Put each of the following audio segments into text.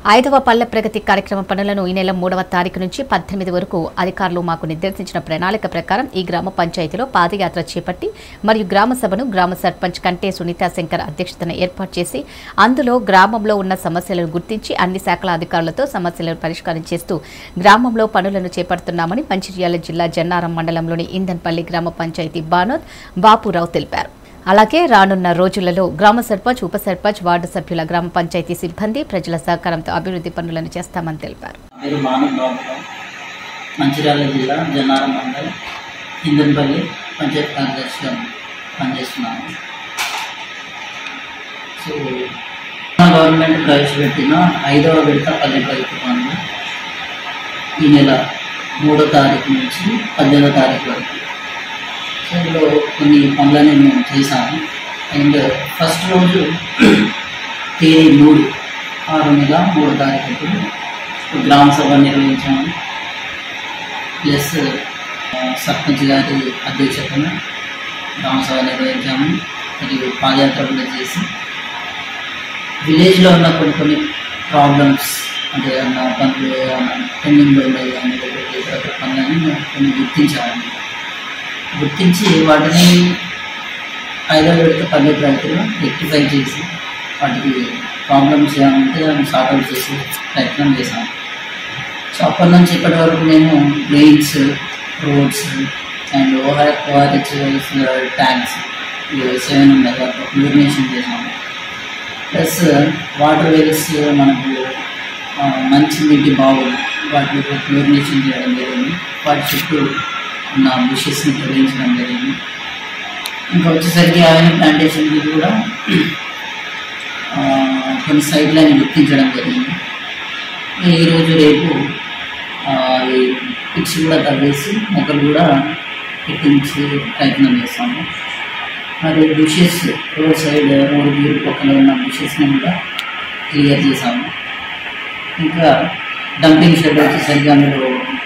ఐదవ పల్లె ప్రగతి కార్యక్రమ పనులను ఈ నెల 3వ తారీఖు నుంచి 18 వరకు అధికారులు మాకు నిర్దేశించిన ప్రణాళిక ప్రకారం ఈ గ్రామ పంచాయతీలో పాదయాత్ర చేపట్టి మరియు గ్రామ సభను గ్రామ సర్పంచ్ కంటే సునీతా శంకర్ అధ్యక్షతన ఏర్పాటు చేసి అందులో గ్రామంలో ఉన్న సమస్యలను గుర్తించి అన్ని శాఖల అధికారులతో సమస్యలను పరిష్కారం చేస్తూ గ్రామంలో పనులను చేపడుతున్నామని మంచిర్యాల జిల్లా జన్నారం మండలంలోని ఇందన్పల్లి గ్రామ పంచాయతీ బానోద్ బాపురావు తెలిపారు. అలాగే రానున్న రోజులలో గ్రామ సర్పంచ్ ఉప సర్పంచ్ వార్డు సభ్యుల గ్రామ పంచాయతీ సిబ్బంది ప్రజల సహకారంతో అభివృద్ధి పనులను చేస్తామని తెలిపారు. మంచిర్యాల జిల్లా జన్నారం మండలం ఇందన్పల్లి పంచాయతీ కార్యదర్శిగా పనిచేస్తున్నాను. సో గవర్నమెంట్ ప్రవేశపెట్టిన 5వ విడత పల్లె ప్రగతి పనులు ఈ నెల 3వ తారీఖు నుంచి 18వ తారీఖు వరకు ఇందులో కొన్ని పనులని మేము చేశాము. అండ్ ఫస్ట్ రోజు తేదీ 6 నెల 3వ తారీఖు గ్రామ సభ నిర్వహించాము. ప్లస్ సర్పంచ్ గారి అధ్యక్షతన గ్రామ సభ నిర్వహించాము. మరియు పాదయాత్ర కూడా చేసి విలేజ్లో ఉన్న కొన్ని ప్రాబ్లమ్స్ అంటే ఏమన్నా పనులు ఏమన్నా పెండింగ్లో ఉన్నాయి కానీ ఇతర పనులని కొన్ని గుర్తించి వాటిని 5వ విడత పల్లె ప్రగతిలో రెక్టిఫై చేసి వాటికి ప్రాబ్లమ్స్ ఏమంటే దాన్ని సార్ట్అవుట్ చేసి ప్రయత్నం చేశాము. సో అప్పటి నుంచి ఇప్పటి వరకు మేము drains, roads and ORH tanks 7 ఉన్నాయి వాటిలో క్లోరినేషన్ చేసాము. ప్లస్ వాటర్ వెల్స్ మనకు మంచి నీటి బావులు వాటిలో క్లోరినేషన్ చేయడం జరిగింది. వాటి చుట్టూ ఉన్న బుషెస్ని తొలగించడం జరిగింది. ఇంకా వచ్చేసరికి అవన్నీ ప్లాంటేషన్కి కూడా కొన్ని సైట్లని గుర్తించడం జరిగింది. ఈరోజు రేపు పిచ్ కూడా తవ్వేసి మొక్కలు కూడా పెట్టించి ప్రయత్నం చేస్తాము. మరి బుషెస్ రోడ్ సైడ్ రోడ్ వీరు పక్కన ఉన్న బుషెస్ని కూడా క్లియర్ చేసాము. ఇంకా డంపింగ్ షెడ్ వచ్చేసరికి అందులో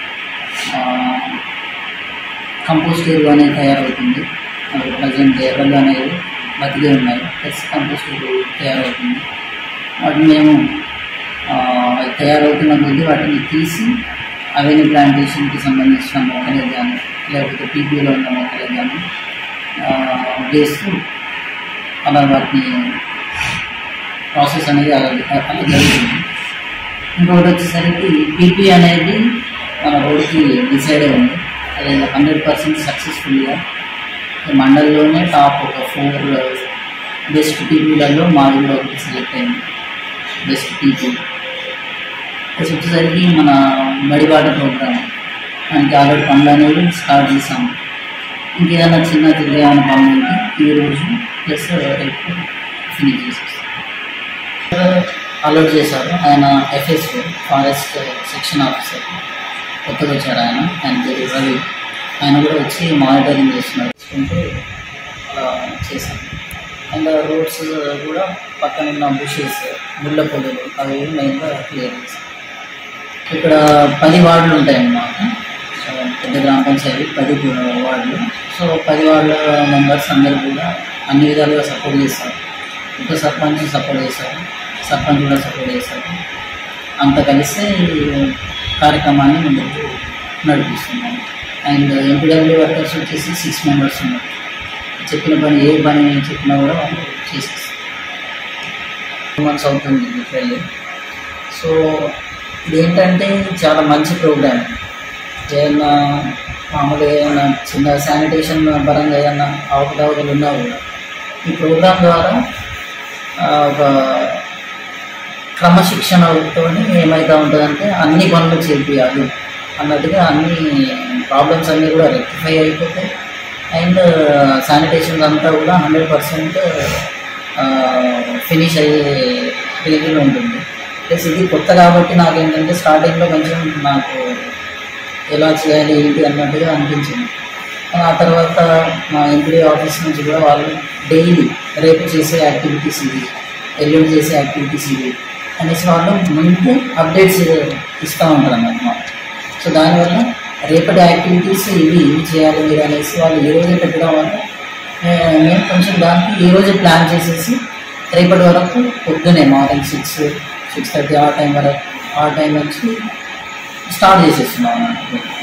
కంపోస్ట్ ఎరువు అనేది తయారవుతుంది. అది ప్రజెంట్ ఎర్రలు అనేవి బతికే ఉన్నాయి. ప్లస్ కంపోస్ట్ ఎరువు తయారవుతుంది. వాటిని మేము తయారవుతున్న కొద్దీ వాటిని తీసి అవన్నీ ప్లాంటేషన్కి సంబంధించిన మొక్కలే కానీ లేకపోతే పీపీలో ఉన్న మొక్కలే కానీ వేస్తూ అలా వాటిని ప్రాసెస్ అనేది అలా జరుగుతుంది. ఇంకొకటి వచ్చేసరికి పీపీ అనేది మన రోడ్కి డిసైడే ఉంది. అది 100% సక్సెస్ఫుల్గా మండలంలోనే టాప్ ఒక 4 బెస్ట్ పీపీలలో మాది కూడా ఒకటి సెలెక్ట్ అయింది బెస్ట్ పీపీ. ప్లస్ వచ్చేసరికి మన బడిబాట ప్రోగ్రామ్ దానికి ఆల్రెడీ పనులు అనేవి స్టార్ట్ చేసాము. ఇంకేదైనా చిన్న ఏమైనా పనులు ఉంటే ఈరోజు ప్లస్ రేపు ఫినిష్ చేసేస్తాం. అలర్ట్ చేశారు ఆయన ఎఫ్ఎస్ఓ ఫారెస్ట్ సెక్షన్ ఆఫీసర్ కొత్తగా వచ్చారు. ఆయన పేరు రవి. ఆయన కూడా వచ్చి మానిటరింగ్ చేస్తున్నారు. చేసుకుంటూ అలా చేశాను. అండ్ రోడ్స్ కూడా పక్కన ఉన్న బుషెస్ ముళ్ళ పొదలు అవి మెయిన్గా క్లియర్ చేశాను. ఇక్కడ 10 వార్డులు ఉంటాయన్నమాట. సో పెద్ద గ్రామ పంచాయతీ 10 వార్డులు. సో 10 వార్డుల మెంబర్స్ అందరూ కూడా అన్ని విధాలుగా సపోర్ట్ చేస్తారు. ఉప సర్పంచ్ సపోర్ట్ చేశారు, సర్పంచ్ కూడా సపోర్ట్ చేశారు. అంత కలిసి కార్యక్రమాన్ని ముందుకు నడిపిస్తున్నాము. అండ్ ఎంపీడబ్ల్యూ వర్కర్స్ వచ్చేసి 6 మెంబర్స్ ఉన్నారు. చెప్పిన పని ఏ పని చెప్పినా కూడా వాళ్ళు చేసేస్తారు. 2 months అవుతుంది వెళ్ళి. సో ఇదేంటంటే చాలా మంచి ప్రోగ్రామ్. ఏదైనా మామూలుగా ఏమైనా చిన్న శానిటేషన్ పరంగా ఏదైనా అవకతవకలు ఉన్నా కూడా ఈ ప్రోగ్రాం ద్వారా ఒక క్రమశిక్షణతో ఏమవుతూ ఉంటుందంటే అన్ని పనులు చేయాలి అన్నట్టుగా అన్ని ప్రాబ్లమ్స్ అన్నీ కూడా రెక్టిఫై అయిపోతాయి. అండ్ శానిటేషన్ అంతా కూడా 100% ఫినిష్ అయ్యే రేంజ్లో ఉంటుంది. ప్లస్ ఇది కొత్త కాబట్టి నాకేంటంటే స్టార్టింగ్లో కొంచెం నాకు ఎలా చేయాలి ఏంటి అన్నట్టుగా అనిపించింది. ఆ తర్వాత మా ఎంపీడీ ఆఫీస్ నుంచి కూడా వాళ్ళు డైలీ రేపు చేసే యాక్టివిటీస్ ఇవి, ఎల్లుండి చేసే యాక్టివిటీస్ ఇవి అనేసి వాళ్ళు ముందు అప్డేట్స్ ఇస్తూ ఉంటారు అన్నమాట. సో దానివల్ల రేపటి యాక్టివిటీస్ ఇవి చేయాలి మీరు అనేసి వాళ్ళు ఈ రోజే పెట్టడం వల్ల మేము కొంచెం దానికి ఈరోజే ప్లాన్ చేసేసి రేపటి వరకు పొద్దునే మార్నింగ్ 6 6:30 ఆ టైం వరకు, ఆ టైం నుంచి స్టార్ట్ చేసేస్తున్నాం అన్నట్టు.